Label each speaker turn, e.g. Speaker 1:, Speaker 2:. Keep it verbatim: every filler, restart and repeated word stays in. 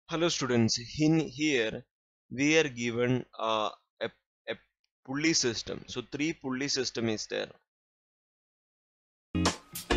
Speaker 1: Hello students, in here we are given uh, a, a pulley system. So three pulley system is there.